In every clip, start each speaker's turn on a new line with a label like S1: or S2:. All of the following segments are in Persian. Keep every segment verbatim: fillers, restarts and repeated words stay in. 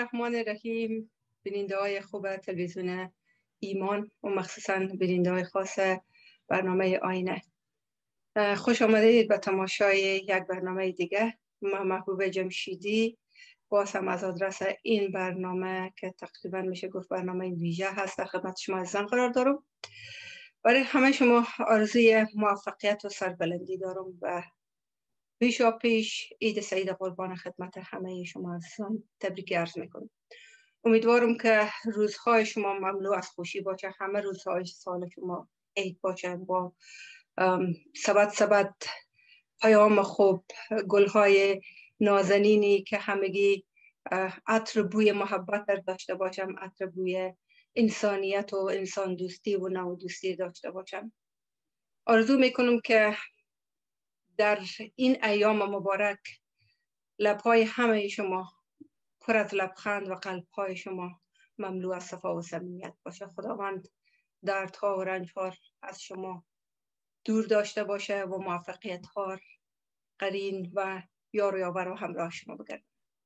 S1: الرحمن الرحیم. بیننده های خوب تلویزیون ایمان و مخصوصا بیننده های خاص برنامه آینه، خوش آمدید به تماشای یک برنامه دیگه. من محبوب جمشیدی باز هم از آدرس این برنامه که تقریبا میشه گفت برنامه ویژه هست در خدمت شما عزیزان قرار دارم. برای همه شما آرزوی موفقیت و سربلندی دارم و پیشا پیش عید سعید قربان خدمت همه شما عزیزان تبریک عرض میکنم. امیدوارم که روزهای شما مملو از خوشی باشه، همه روزهای سال شما عید باشه با سبت سبت پیام خوب، گلهای نازنینی که همگی عطر بوی محبت در داشته باشم، عطر بوی انسانیت و انسان دوستی و نو دوستی داشته باشم. آرزو میکنم که در این ایام مبارک لبهای همه شما پر از لبخند و قلبهای شما مملو از صفا و صمیمیت باشه. خداوند دردها و رنجها از شما دور داشته باشه و موفقیت ها قرین و یار و یاور و همراه شما بگرد.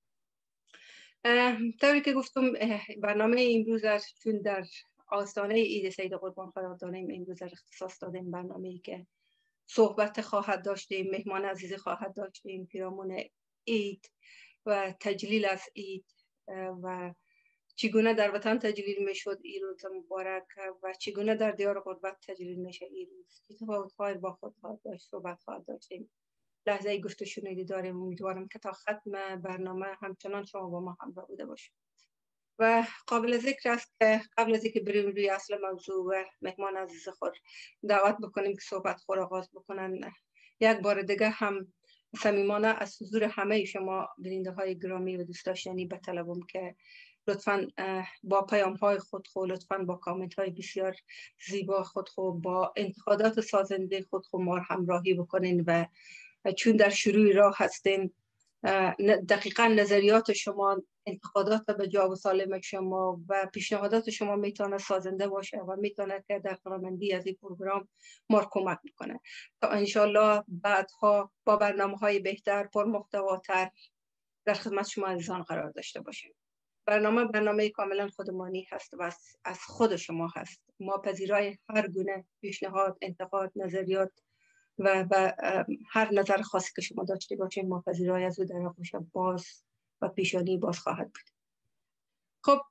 S1: طوری که گفتم برنامه امروز است، چون در آستانه عید سید قربان قرار داریم، امروز اختصاص دادیم برنامه‌ای که صحبت خواهد داشتیم، مهمان عزیز خواهد داشتیم، پیرامون عید و تجلیل از عید و چگونه در وطن تجلیل میشد این روز مبارک و چگونه در دیار غربت تجلیل میشه این روز. تفاوت‌های با خود خواهد داشت، صحبت خواهد داشتیم، لحظه گفت و شنیدی داریم. امیدوارم که تا ختم برنامه همچنان شما با ما همراه بوده باشید. و قابل ذکر است که قبل از اینکه بریم روی اصل موضوع و مهمان عزیز خود دعوت بکنیم که صحبت خود آغاز بکنن، یک بار دیگه هم صمیمانه از حضور همه شما بیننده های گرامی و دوست داشتنی بطلبم که لطفاً با پیام های خود خو، لطفاً با کامنت های بسیار زیبا خود خو، با انتقادات سازنده خود خو ما همراهی بکنین و چون در شروع راه هستین دقیقاً نظریات شما، انتقادات به جا و سالم شما و پیشنهادات شما میتونه سازنده باشه و میتونه که در کارمندی از این پروگرام ما کمک میکنه تا انشالله بعدها با برنامه های بهتر، پر محتواتر در خدمت شما عزیزان قرار داشته باشیم. برنامه برنامه کاملا خودمانی هست و از خود شما هست. ما پذیرای هر گونه پیشنهاد، انتقاد، نظریات و, و هر نظر خاصی که شما داشته باشین ما پذیرای از او در آغوش باز و پیشانی باز خواهد بود. خب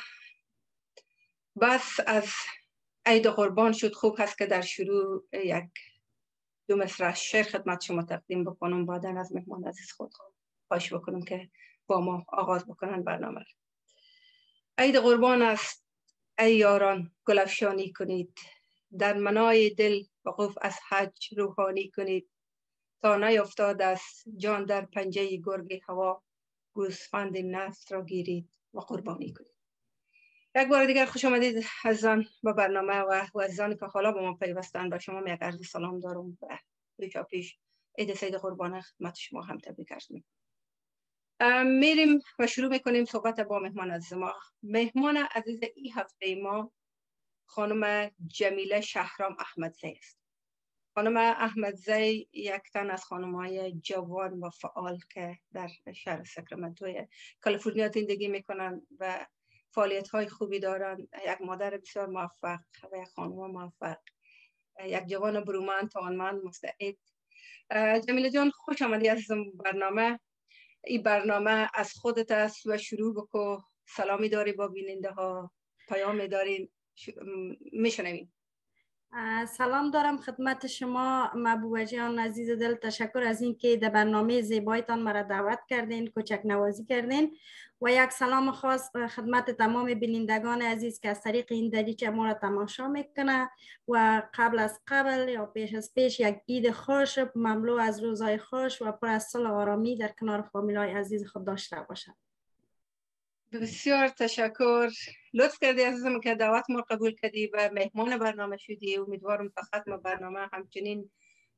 S1: بس از عید قربان شد. خوب هست که در شروع یک دو مصرع شعر خدمت شما تقدیم بکنم، بعداً از مهمان عزیز خود خواهش بکنم که با ما آغاز بکنن برنامه. عید قربان است ای یاران گل افشانی کنید، در منای دل وقوف از حج روحانی کنید، تا نیفتاد است جان در پنجه گرگ هوا، گوسفند نفس را گیرید و قربانی کنید. یک بار دیگر خوش آمدید عزیزان به برنامه و عزیزانی که حالا با ما پیوستن. به شما یک عرض سلام دارم و پیشا پیش عید سید قربان خدمت شما هم تبریک عرض میکنم. میریم و شروع میکنیم صحبت با مهمان عزیز ما. مهمان عزیز این هفته ما خانم جمیله شهرام احمدزی است. خانم احمدزی یک تن از خانم‌های جوان و فعال که در شهر ساکرامنتو کالیفرنیا زندگی میکنن و فعالیت‌های خوبی دارن. یک مادر بسیار موفق و یک خانم موفق، یک جوان برومند، توانمند، مستعد. جمیله جان خوش آمدی عزیزم برنامه. این برنامه از خودت است و شروع بکو. سلامی داری با بیننده ها، پیامی دارین، میشنویم.
S2: سلام دارم خدمت شما محبوبه جان عزیز دل. تشکر از اینکه در برنامه زیبایتان مرا دعوت کردین، کوچک نوازی کردین و یک سلام خاص خدمت تمام بینندگان عزیز که از طریق این دریچه ما را تماشا میکنه و قبل از قبل یا پیش از پیش یک عید خوش مملو از روزهای خوش و پر از صلح و آرامی در کنار فامیلای عزیز خود داشته باشد.
S1: بسیار تشکر، لطف کردی عزیزم که دعوت ما قبول کردی و مهمان برنامه شدی. امیدوارم تا ختم برنامه همچنین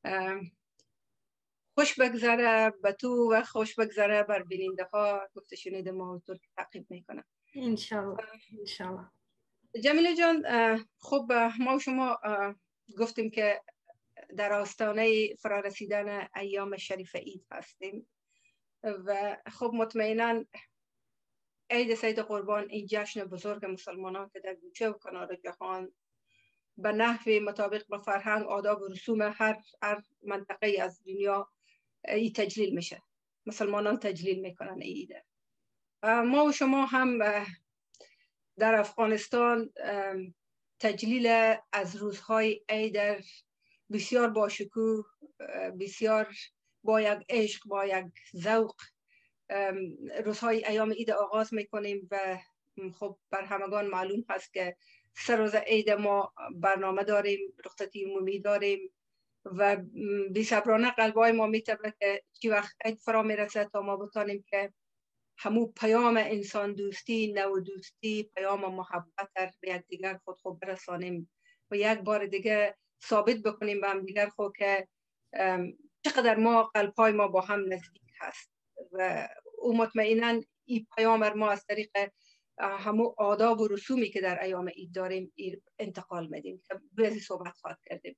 S1: خوش بگذره به تو و خوش بگذره بر بیننده ها. گفته شنیده ما طور که تعقیب میکنم
S2: انشالله. انشالله.
S1: جمیله جان، خب ما و شما گفتیم که در آستانه فرارسیدن ایام شریف عید هستیم و خب مطمئنا عید سید قربان، این جشن بزرگ مسلمانان که در گوشه و کنار جهان به نحو مطابق با فرهنگ، آداب و رسوم هر هر منطقه از دنیا ای تجلیل میشه. مسلمانان تجلیل میکنن ایده. ما و شما هم در افغانستان تجلیل از روزهای عید بسیار با شکوه، بسیار با یک عشق، با یک ذوق روزهای ایام عید آغاز میکنیم و خب بر همگان معلوم هست که سه روز عید ما برنامه داریم، رخصتی عمومی داریم و بی‌صبرانه قلبای ما میتپه که چی وقت عید فرا میرسه تا ما بتانیم که همو پیام انسان دوستی، نو دوستی، پیام محبت در به یک دیگر خود خود برسانیم و یک بار دیگه ثابت بکنیم به هم دیگر خود که چقدر ما قلبای ما با هم نزدیک هست و او مطمئنا این پیام ما از طریق همو آداب و رسومی که در ایام عید داریم انتقال میدیم که بعضی صحبت خواهد کردیم.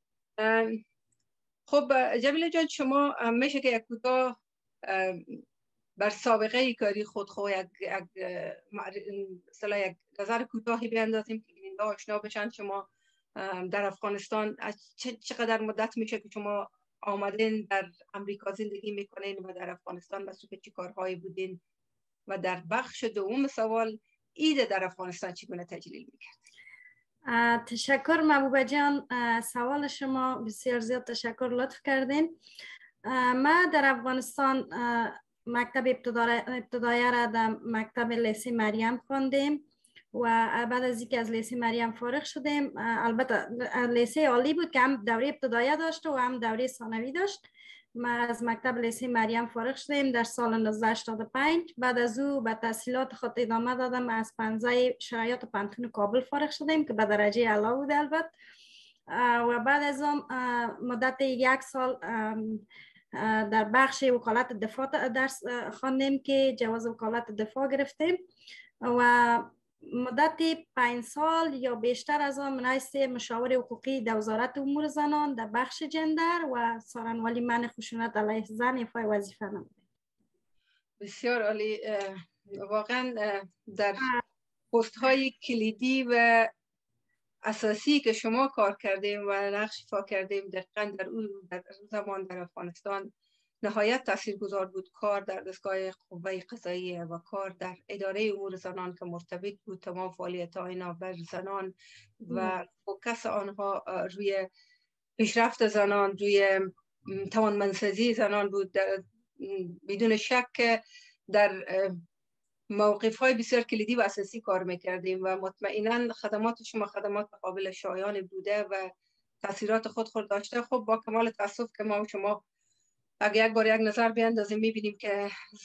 S1: خب جمیله جان، شما میشه که یک کوتاه بر سابقه کاری خود خو یک مثلا یک نظر کوتاهی بیاندازیم که بیننده آشنا بشن. شما در افغانستان چقدر مدت میشه که شما آمدین در امریکا زندگی میکنین و در افغانستان مسئول چی کارهایی بودین و در بخش دوم سوال عید در افغانستان چگونه تجلیل میکرد؟
S2: تشکر محبوبه جان، سوال شما بسیار زیاد تشکر، لطف کردین. ما در افغانستان مکتب ابتدایی را در مکتب لیسه مریم خواندیم و بعد از اینکه از لیسه مریم فارغ شدیم، البته لیسه عالی بود که هم دوره ابتدایی داشت و هم دوره ثانوی داشت. ما از مکتب لیسه مریم فارغ شدیم در سال نوزده هشتاد و پنج. بعد از او به تحصیلات خود ادامه دادم، از پنزه شرایط پانتون کابل فارغ شدیم که به درجه اعلی بود البته. و بعد از اون مدت یک سال در بخش وکالت دفاع درس خواندیم که جواز وکالت دفاع گرفتیم و مدت پنج سال یا بیشتر از آن رئیس مشاور حقوقی در وزارت امور زنان در بخش جندر و سارنوالی منع خشونت علیه زن ایفای وظیفه نمودیم.
S1: بسیار عالی. واقعا در پست های کلیدی و اساسی که شما کار کردیم و نقش ایفا کردیم دقیقاً در اون در زمان در افغانستان نهایت تاثیرگذار بود. کار در دستگاه قوه قضاییه و کار در اداره امور زنان که مرتبط بود تمام فعالیت اینا بر زنان و فوکس آنها روی پیشرفت زنان، روی توانمندسازی زنان بود. بدون شک در موقف های بسیار کلیدی و اساسی کار میکردیم و مطمئنا خدمات شما خدمات قابل شایان بوده و تاثیرات خود خود داشته. خب با کمال تاسف که ما و شما اگر یک بار یک نظر بیاندازیم میبینیم که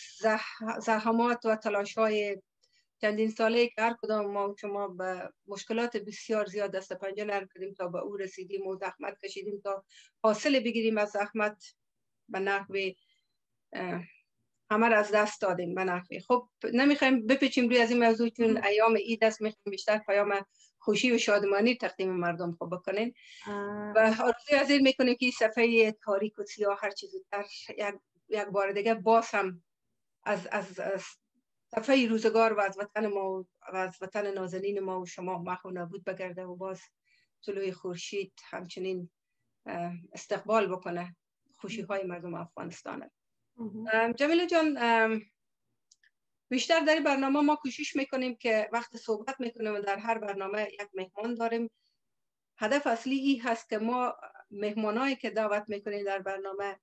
S1: زحمات و تلاش های چندین ساله که هر کدام ما و شما به مشکلات بسیار زیاد دست پنجه نرم کردیم تا به او رسیدیم و زحمت کشیدیم تا حاصل بگیریم از زحمت به نحوه همه را از دست دادیم به نحوی. خب نمیخوایم بپیچیم روی از این موضوع چون ایام عید است، میخوایم بیشتر پیام خوشی و شادمانی تقدیم مردم خوب بکنین و آرزوی از این میکنیم که این صفحه تاریک و سیاه هر چیزی تر یک یک بار دیگه باز هم از از, از صفحه روزگار و از وطن ما و از وطن نازنین ما و شما محو نابود بگرده و باز طلوع خورشید همچنین استقبال بکنه خوشی های مردم افغانستان. جمیله جان، بیشتر در این برنامه ما کوشش میکنیم که وقت صحبت میکنیم و در هر برنامه یک مهمان داریم. هدف اصلی این هست که ما مهمانایی که دعوت میکنیم در برنامه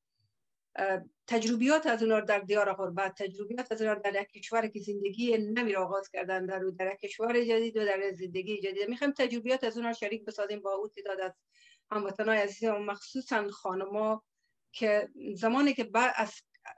S1: تجربیات از اونها در دیار غربت، تجربیات از اونها در یک کشور که زندگی نوی را آغاز کردن در در یک کشور جدید و در زندگی جدید، میخوایم تجربیات از اونها شریک بسازیم با او تعداد از هموطنان عزیز و مخصوصا خانما که زمانی که بعد از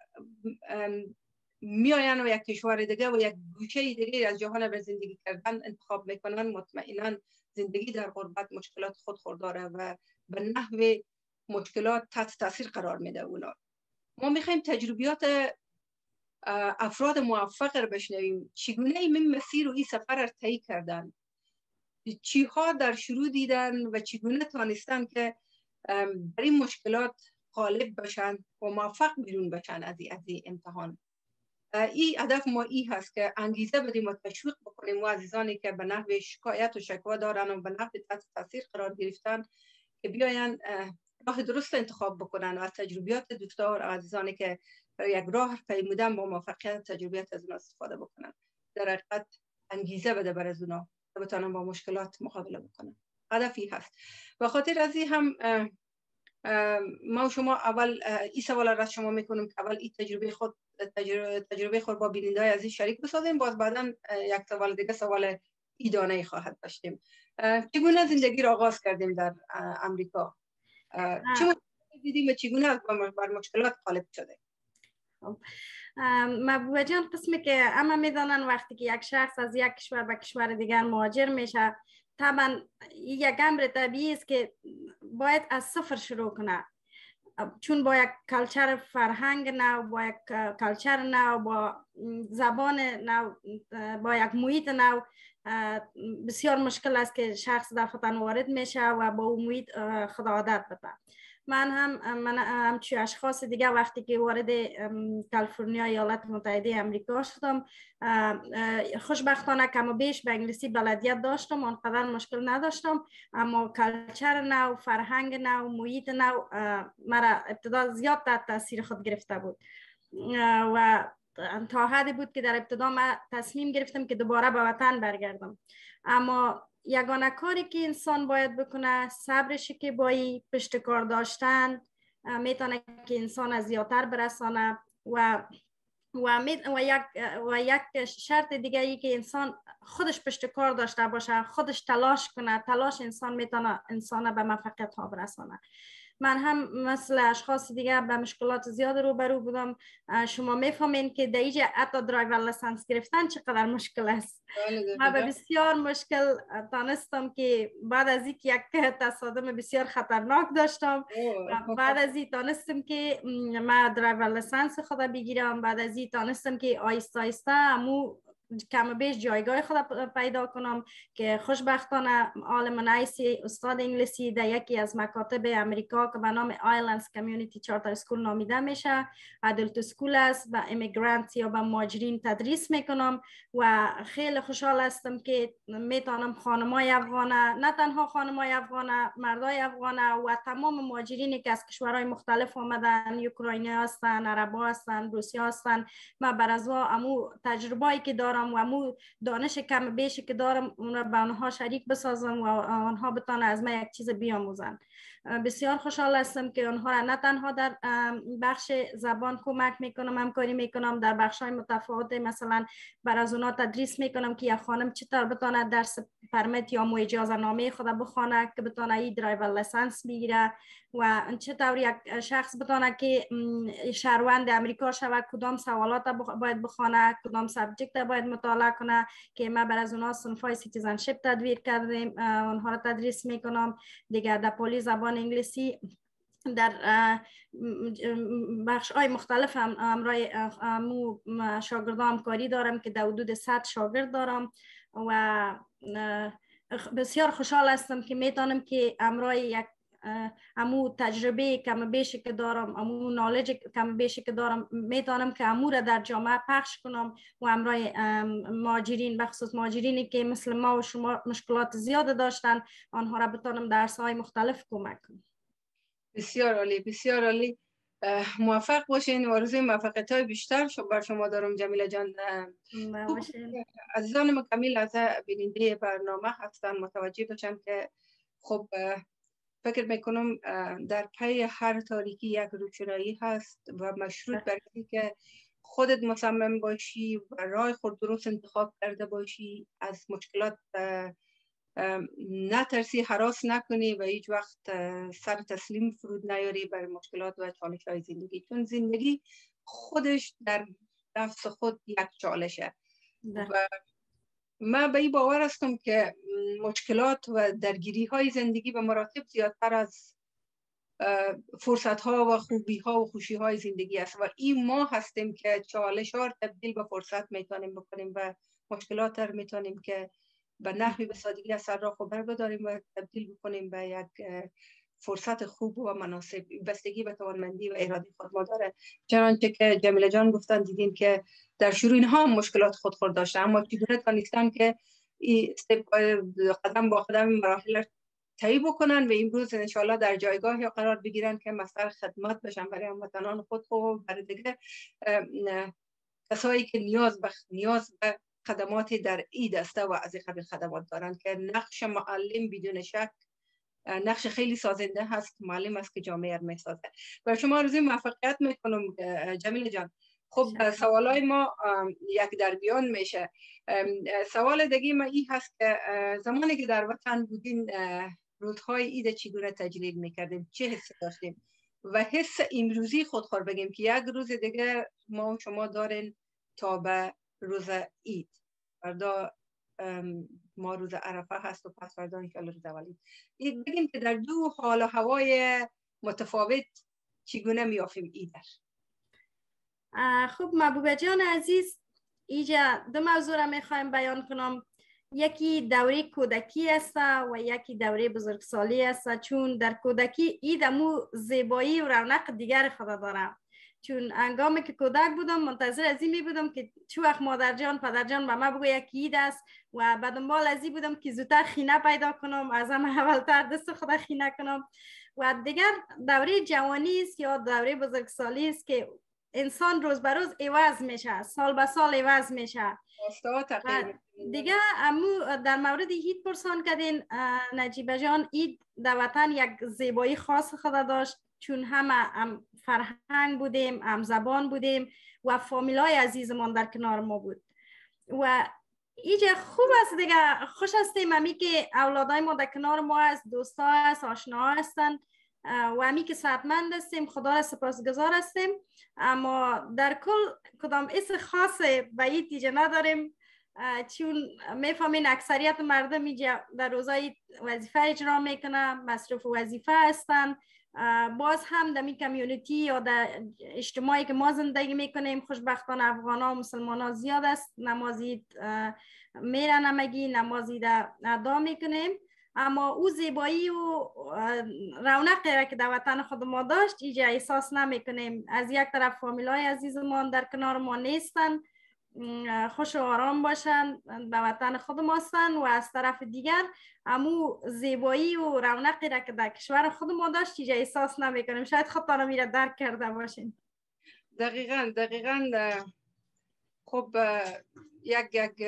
S1: میآین و یک کشور دیگه و یک گوشه دیگه از جهان به زندگی کردن انتخاب میکنن، مطمئنا زندگی در غربت مشکلات خود خود داره و به نحو مشکلات تحت تاثیر قرار میده اونا. ما میخوایم تجربیات افراد موفق رو بشنویم، چگونه این مسیر و این سفر رو طی کردن، چی ها در شروع دیدن و چگونه تانستن که بر این مشکلات غالب بشن و موفق بیرون بشن از این امتحان. این هدف ما ای هست که انگیزه بدیم و تشویق بکنیم و عزیزانی که به نحو شکایت و شکوه دارن و به نحو تحت تاثیر قرار گرفتن که بیاین راه درست انتخاب بکنن و از تجربیات دوستان و عزیزانی که یک راه پیمودن با موفقیت تجربیات از اونها استفاده بکنن. در حقیقت انگیزه بده بر از اونها تا بتونن با مشکلات مقابله بکنن. هدفی هست. و خاطر از این هم ما و شما اول این سوال را از شما میکنم که اول این تجربه خود تجربه, تجربه خود با بیننده‌های عزیز شریک بسازیم. باز بعدا یک سوال دیگه سوال ایدانه خواهد داشتیم. چگونه زندگی را آغاز کردیم در امریکا؟ چه مشکلاتی دیدیم و چگونه بر مشکلات غالب شده؟
S2: محبوبه جان، قسمی که اما میدانن وقتی که یک شخص از یک کشور به کشور دیگر مهاجر میشه، طبعا یک امر طبیعی است که باید از صفر شروع کنه، چون با یک کلچر فرهنگ نو، با یک کلچر نو، با زبان نو، با یک محیط نو بسیار مشکل است که شخص دفعتاً وارد میشه و با اون محیط خود عادت بده. من هم من همچون اشخاص دیگه وقتی که وارد کالیفرنیا ایالات متحده امریکا شدم، خوشبختانه کم و بیش به انگلیسی بلدیت داشتم، آنقدر مشکل نداشتم، اما کلچر نو، فرهنگ نو، محیط نو مرا ابتدا زیاد تحت تاثیر خود گرفته بود و تا حدی بود که در ابتدا من تصمیم گرفتم که دوباره به وطن برگردم. اما یگانه کاری که انسان باید بکنه صبر شکیبایی، پشت کار داشتن میتونه که انسان از زیادتر برسانه و و, و یک و یک شرط دیگه ای که انسان خودش پشت کار داشته باشه، خودش تلاش کنه. تلاش انسان میتونه انسان به موفقیت ها برسانه. من هم مثل اشخاص دیگه به مشکلات زیاد روبرو بودم. شما میفهمین که در اینجا حتی درایور لیسانس گرفتن چقدر مشکل است. من به بسیار مشکل تانستم که بعد از اینکه یک تصادم بسیار خطرناک داشتم، بعد از این تانستم که من درایور لیسانس خود بگیرم. بعد از این تانستم که آیسته آیسته امو کم بیش جایگاه خود پیدا کنم که خوشبختانه عالم نایسی استاد انگلیسی در یکی از مکاتب امریکا که به نام آیلندز کمیونیتی چارتر اسکول نامیده میشه، ادلت اسکول است، و امیگرانت یا به مهاجرین تدریس میکنم و خیلی خوشحال هستم که میتونم خانمای افغانه، نه تنها خانمای افغانه، مردای افغانه و تمام مهاجرینی که از کشورهای مختلف آمدن، اوکراینی هستن، عرب هستن، روسی هستن، من بر از امو تجربه‌ای که دارم و امو دانش کم بیشی که دارم اون را به آنها شریک بسازم و آنها بتانه از من یک چیز بیاموزن. بسیار خوشحال هستم که آنها را نه تنها در بخش زبان کمک میکنم، همکاری میکنم، در بخش های متفاوت مثلا بر از اونها تدریس میکنم که یک خانم چطور بتانه درس پرمیت یا مو اجازه نامه خود بخونه که بتانه این درایور لیسانس بگیره و چطور یک شخص بتانه که شهروند امریکا شود، کدام سوالات باید بخونه، کدام سابجکت باید مطالعه کنه که ما بر از اونها صنفای سیتیزنشپ تدویر کردیم، اونها را تدریس میکنم. دیگه در پلی زبان انگلیسی در بخش های مختلف هم امرای امو شاگردان کاری دارم که در حدود صد شاگرد دارم و بسیار خوشحال هستم که میتونم که امرای یک امو تجربه کم بیشی که دارم، امو نالج کم بیشی که دارم، میتونم که امو را در جامعه پخش کنم و امرای مهاجرین، بخصوص مهاجرینی که مثل ما و شما مشکلات زیاد داشتن، آنها را بتونم درس های مختلف کمک کنم.
S1: بسیار عالی، بسیار عالی. موفق باشین و آرزوی موفقیت های بیشتر بر شما دارم جمیله جان. عزیزان ما کمیل از بیننده برنامه هستن متوجه باشن که خب فکر میکنم در پی هر تاریکی یک روشنایی هست و مشروط بر اینکه که خودت مصمم باشی و راه خود درست انتخاب کرده باشی، از مشکلات نترسی، هراس نکنی و هیچ وقت سر تسلیم فرود نیاری بر مشکلات و چالش های زندگی، چون زندگی خودش در نفس خود یک چالشه ده. و من به این باور هستم که مشکلات و درگیری های زندگی به مراتب زیادتر از فرصت ها و خوبی ها و خوشی های زندگی است و این ما هستیم که چالش ها تبدیل به فرصت میتونیم بکنیم و مشکلات رو میتونیم که به نحوی به سادگی از سر راه خبر بداریم و تبدیل بکنیم به یک فرصت خوب و مناسب، بستگی به توانمندی و اراده خود ما داره. چنانچه که جمیله جان گفتن، دیدیم که در شروع اینها هم مشکلات خودخور داشتن، اما چگونه تانستن که قدم با قدم مراحل طی بکنن و امروز انشاءالله در جایگاهی قرار بگیرن که مصدر خدمت بشن برای هموطنان خود و برای دیگه کسایی که نیاز به نیاز به خدمات در این دسته و از این قبیل خدمات دارن، که نقش معلم بدون شک نقش خیلی سازنده هست. معلم است که جامعه را میسازه. و شما آرزوی موفقیت میکنم جمیله جان. خب سوالای ما یک در بیان میشه. سوال دیگه ما این هست که زمانی که در وطن بودین روزهای عید چگونه تجلیل میکردیم؟ چه حس داشتیم؟ و حس امروزی خودخوار بگیم که یک روز دیگه ما و شما دارین تا به روز عید. فردا ما روز عرفه هست و پس فردا انشاءالله روز ولید. بگیم که در دو حال و هوای متفاوت چگونه میافیم ایدر؟
S2: خب محبوبه جان عزیز، اینجا دو موضوع را میخوایم بیان کنم. یکی دوره کودکی است و یکی دوره بزرگسالی است. چون در کودکی اید امو زیبایی و رونق دیگر خود دارم. چون انگامی که کودک بودم منتظر از این می بودم که چه وقت مادر جان پدر جان به ما بگو یکی عید است و به دنبال از این بودم که زودتر خینه پیدا کنم، از همه اولتر دست خود خینه کنم. و دیگر دوره جوانی است یا دوره بزرگسالی است که انسان روز به روز عوض میشه، سال به سال عوض میشه. دیگه امو در مورد عید پرسان کردین نجیبه جان، عید در وطن یک زیبایی خاص خود داشت، چون همه هم فرهنگ بودیم، هم زبان بودیم و فامیلای عزیزمان در کنار ما بود. و اینجا خوب است دیگه، خوش هستیم امی که اولادای ما در کنار ما است، دوستا است، آشنا هستن و امی که صحتمند هستیم، خدا را سپاسگزار هستیم. اما در کل کدام اسم خاص به عید دیگه نداریم، چون میفهمین اکثریت مردم اینجا در روزای وظیفه اجرا میکنن، مصروف وظیفه هستن. باز هم در می کمیونیتی یا در اجتماعی که ما زندگی میکنیم خوشبختانه افغان ها و مسلمان ها زیاد است. نمازی میرن همگی، نمازی در ادا میکنیم. اما او زیبایی و رونقی را که در وطن خود ما داشت اینجا احساس نمیکنیم. از یک طرف فامیلای عزیزمان در کنار ما نیستن، خوش و آرام باشن، به وطن خود ما هستن، و از طرف دیگر امو زیبایی و رونقی را که در کشور خود ما داشت اینجا احساس نمیکنیم. شاید خودتان میره درک کرده باشین.
S1: دقیقاً دقیقاً. خب یک یک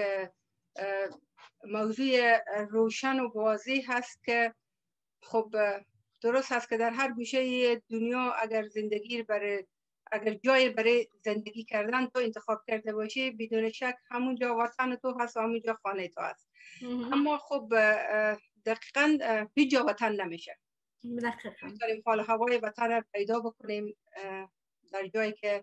S1: موضوع روشن و واضح هست که خب درست هست که در هر گوشه دنیا اگر زندگی برای اگر جای برای زندگی کردن تو انتخاب کرده باشی، بدون شک همونجا وطن تو هست و همونجا خانه تو هست. اما خب دقیقاً هیچ جا وطن نمیشه.
S2: دقیقاً
S1: داریم حال هوای وطن رو پیدا بکنیم در جایی که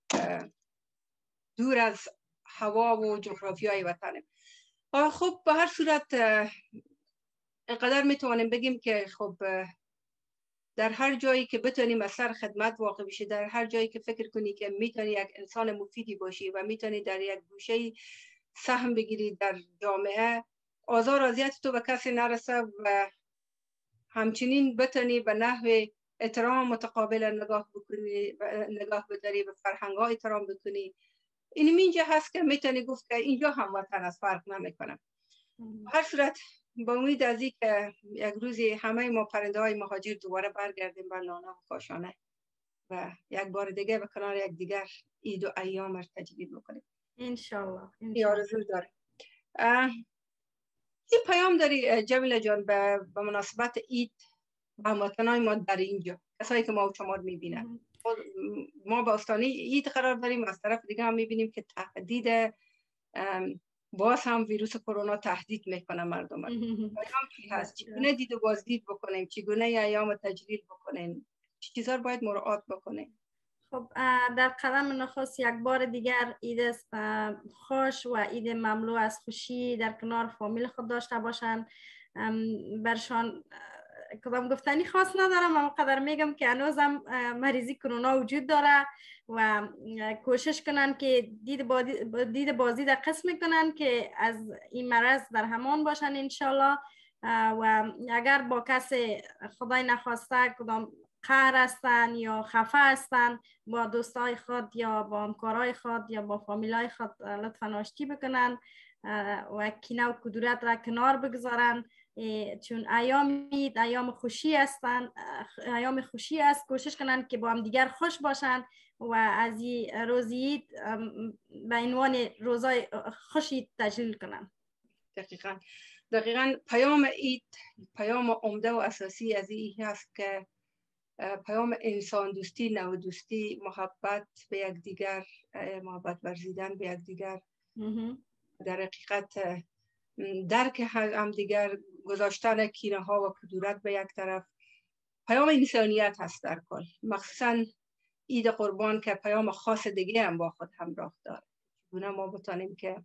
S1: دور از هوا و جغرافیای وطنه. خب به هر صورت اینقدر میتوانیم بگیم که خب در هر جایی که بتونیم از سر خدمت واقع بشی، در هر جایی که فکر کنی که میتونی یک انسان مفیدی باشی و میتونی در یک گوشه سهم بگیری در جامعه، آزار و اذیت تو به کسی نرسه و همچنین بتونی به نحو احترام متقابل نگاه بکنی، نگاه بداری، به فرهنگ ها احترام بکنی، این اینجا هست که میتونی گفت که اینجا هم وطن از فرق نمیکنم. هر صورت با امید از این که یک روزی همه ما پرنده های مهاجر دوباره برگردیم به لانه و کاشانه و یک بار دیگه به کنار یک دیگر عید و ایام را تجدید بکنیم
S2: انشالله.
S1: این آرزو داره. این پیام داری جمیله جان به مناسبت عید به هموطنان ما در اینجا، کسایی که ما و شما رو میبینن. ما با آستانه عید قرار داریم، از طرف دیگه هم میبینیم که تهدید باز هم ویروس کرونا تهدید میکنه مردم. پیام چی هست؟ چگونه دید و بازدید بکنیم؟ چگونه ایام تجلیل بکنیم؟ چه چیزا رو باید مراعات بکنیم؟
S2: خب در قدم نخست یک بار دیگر عید خوش و عید مملو از خوشی در کنار فامیل خود داشته باشند. برشان کدام گفتنی خاص ندارم، اما قدر میگم که هنوزم مریضی کرونا وجود داره و کوشش کنن که دید بازی, دید بازی در قسم کنن که از این مرض در همان باشن انشالله. و اگر با کسی خدای نخواسته کدام قهر هستن یا خفه هستن با دوستای خود یا با همکارای خود یا با فامیلای خود لطفا آشتی بکنن و کینه و کدورت را کنار بگذارن، چون ایام عید ایام خوشی هستن، ایام خوشی است. کوشش کنن که با هم دیگر خوش باشن و از این روز عید به عنوان روزای خوشی تجلیل کنن.
S1: دقیقاً دقیقاً پیام عید پیام عمده و اساسی از این هست که پیام انسان دوستی، نوع دوستی، محبت به یک دیگر، محبت ورزیدن به یک دیگر، در حقیقت درک هم دیگر، گذاشتن کینه ها و کدورت به یک طرف، پیام انسانیت هست در کل. مخصوصا عید قربان که پیام خاص دیگه هم با خود همراه داره. چگونه ما بتانیم که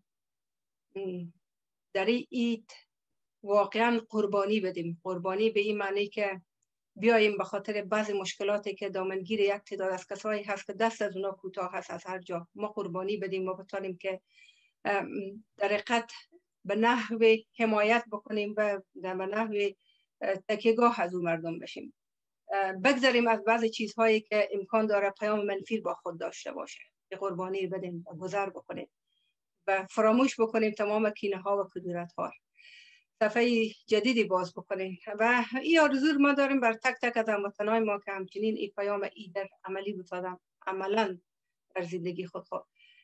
S1: در این عید واقعا قربانی بدیم. قربانی به این معنی که بیاییم به خاطر بعض مشکلاتی که دامنگیر یک تعداد از کسایی هست که دست از اونا کوتاه هست از هر جا، ما قربانی بدیم. ما بتانیم که در حقیقت به نحو حمایت بکنیم و به نحو تکیهگاه از اون مردم بشیم. بگذاریم از بعض چیزهایی که امکان داره پیام منفی با خود داشته باشه، که قربانی بدیم و گذر بکنیم و فراموش بکنیم تمام کینه ها و کدورت ها. صفحه جدیدی باز بکنیم و این آرزو ما داریم بر تک تک از هموطنان ما که همچنین این پیام عید در عملی بتادن، عملا در زندگی خود خود.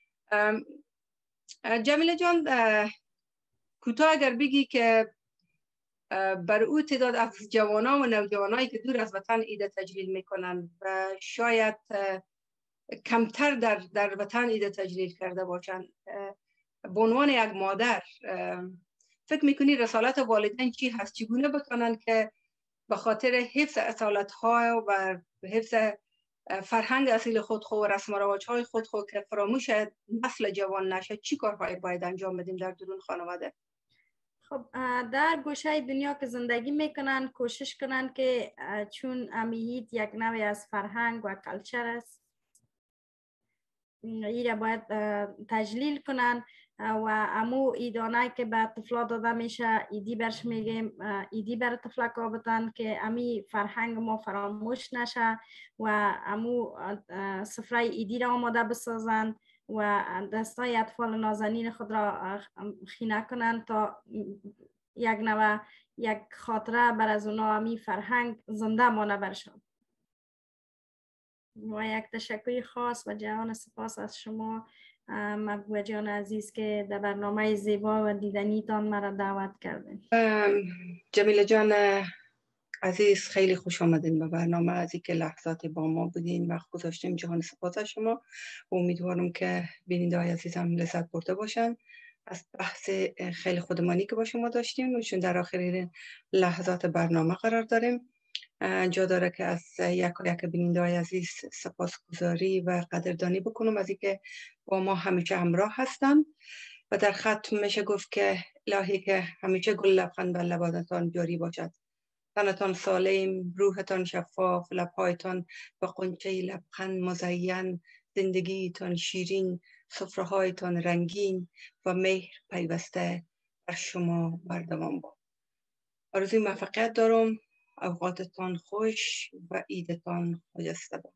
S1: جمیله جان، کوتاه اگر بگی که بر او تعداد از جوانان و نوجوانایی که دور از وطن عید تجلیل میکنن و شاید کمتر در در وطن عید تجلیل کرده باشن، به عنوان یک مادر فکر میکنی رسالت والدین چی هست؟ چگونه بتونن که به خاطر حفظ اصالت ها و حفظ فرهنگ اصیل خود خو و رسم و رواج های خود خو که فراموش نسل جوان نشه، چی کارهایی باید انجام بدیم در درون خانواده؟
S2: خب در گوشه دنیا که زندگی میکنن کوشش کنن که چون امیید یک نوعی از فرهنگ و کلچر است، این را باید تجلیل کنن و امو ایدانه که به طفلا داده میشه ایدی برش میگیم، ایدی بر طفلا کابتن که امی فرهنگ ما فراموش نشه و امو سفره ایدی را آماده بسازن و دستای اطفال نازنین خود را خینه کنن تا یک نوع یک خاطره بر از اونا امی فرهنگ زنده مانه برشان. و یک تشکر خاص و جهان سپاس از شما مبوه جان عزیز که در برنامه زیبا و دیدنیتان مرا دعوت کردین.
S1: جمیله جان عزیز، خیلی خوش آمدین به برنامه. از اینکه لحظات با ما بودین وقت گذاشتیم، جهان سپاس از شما. امیدوارم که بیننده های عزیزم لذت برده باشن از بحث خیلی خودمانی که با شما داشتیم، چون در آخرین لحظات برنامه قرار داریم. جا داره که از یک یک بیننده های عزیز سپاسگزاری و قدردانی بکنم از اینکه با ما همیشه همراه هستن و در ختم میشه گفت که الهی که همیشه گل لبخند بر لبانتان جاری باشد، تنتان سالم، روحتان شفاف، لبهایتان با قنچه لبخند مزین، زندگیتان شیرین، سفرهایتان رنگین و مهر پیوسته بر شما بردوام باد. آرزوی موفقیت دارم. اوقاتتان خوش و عیدتان خجسته باد.